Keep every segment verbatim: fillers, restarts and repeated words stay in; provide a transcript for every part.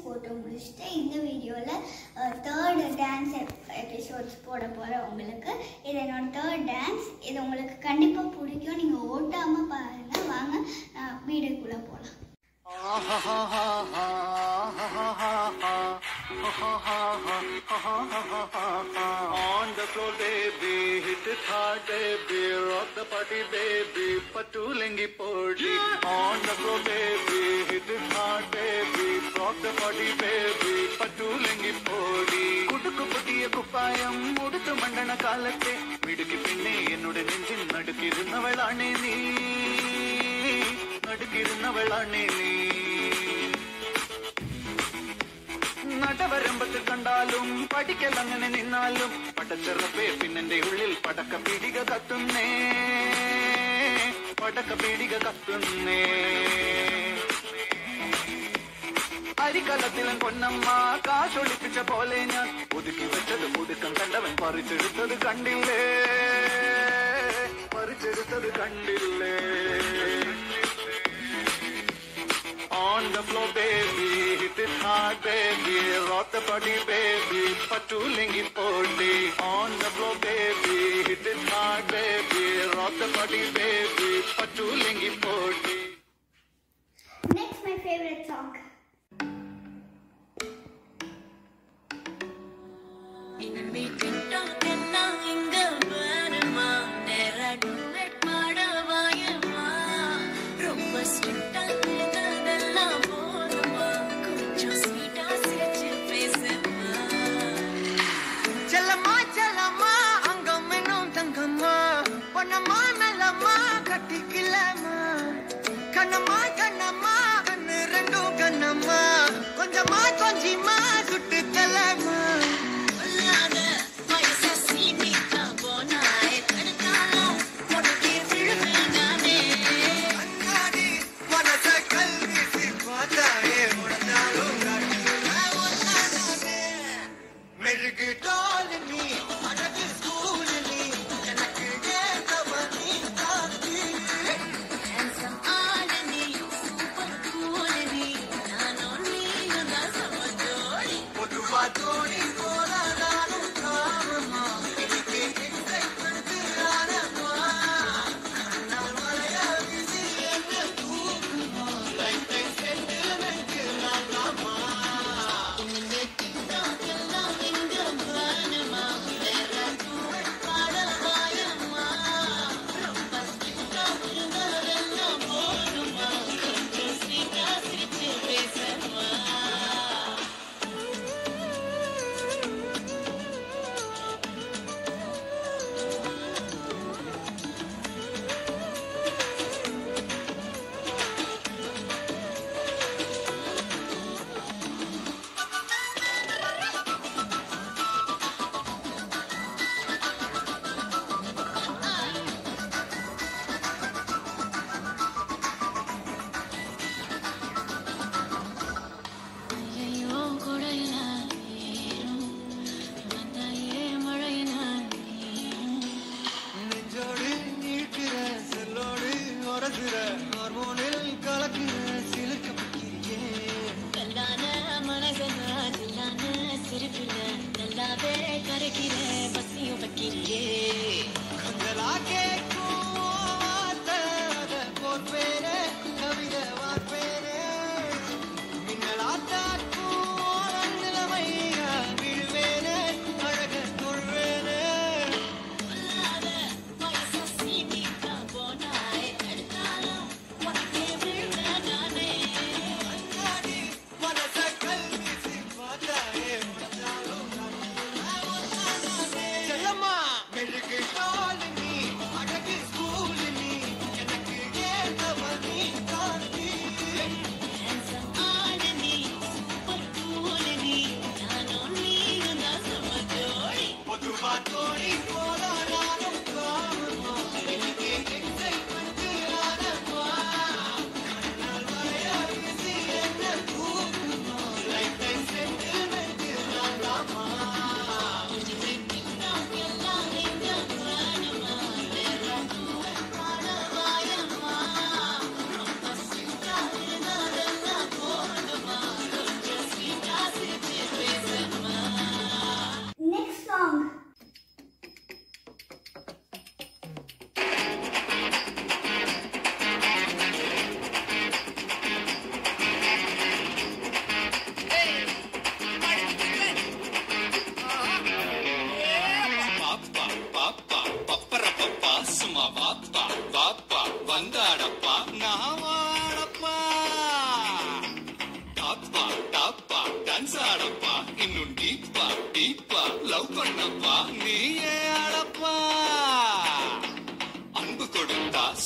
போட்டு முடிச்சுட்டு இந்த வீடியோவில் தேர்டு டான்ஸ் எபிசோட்ஸ் போட போகிறேன் உங்களுக்கு. இது என்னோட தேர்ட் டான்ஸ். இது உங்களுக்கு கண்டிப்பாக பிடிக்கும். நீங்கள் ஓட்டாமல் பாருங்கள். வாங்க நான் வீடியோக்குள்ளே போகலாம். On the floor baby, hit it hard baby, rock the party baby, patulengi podi. On the floor baby, hit it hard baby, rock the party baby, patulengi podi. Kudukku putiya kuppayam muduthu mandana kalatte, midukki pinne ennude nenjin nadukirunnavalane nee, nadukirunnavalane nee. നടവരമ്പത്ത് കണ്ടാലും പഠിക്കലങ്ങനെ നിന്നാലും പടച്ചെറപ്പേ പിന്നെന്റെ ഉള്ളിൽ പടക്ക പീടിക കത്തുന്നേ, പടക്ക പീടിക കത്തുന്നേ. അരിക്കലത്തിലും പൊന്നമ്മ കാശൊളിപ്പിച്ച പോലെ ഞാൻ ഒതുക്കി വെച്ചത് ഒടുക്കം കണ്ടവൻ പറിച്ചെടുത്തത് കണ്ടില്ലേ, പറിച്ചെടുത്തത് കണ്ടില്ലേ. On the floor baby, hit it hard baby, rock the body baby, patulengi podi. On the floor baby, hit it hard baby, rock the body baby, patulengi podi. Next, my favorite song.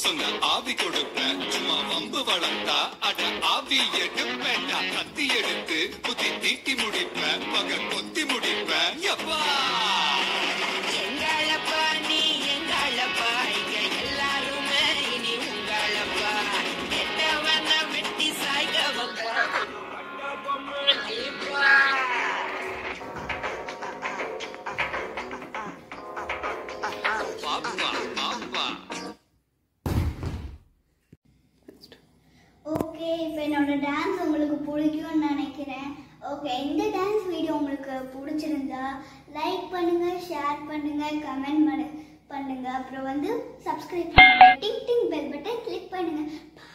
சொன்ன ஆவி கொடுப்பேன் சும்மா வம்பு வளர்த்தா அட ஆவி எடுப்பேன்டா கத்தி எடுத்து குத்தி தீட்டி முடிப்பேன் பக கொத்தி முடிப்பேன் எப்பா எங்களப்பா நீ எங்களப்பா இங்க எல்லாருமே இனி உங்களப்பா கெட்டவன வெட்டி சாய்கவப்பா ஓகே, இப்போ என்னோட டான்ஸ் உங்களுக்கு பிடிக்கும்னு நினைக்கிறேன். ஓகே, இந்த டான்ஸ் வீடியோ உங்களுக்கு பிடிச்சிருந்தா லைக் பண்ணுங்க, ஷேர் பண்ணுங்க, கமெண்ட் பண்ணு பண்ணுங்க. அப்புறம் வந்து சப்ஸ்கிரைப் பண்ணுங்க, ding ding bell button click பண்ணுங்க.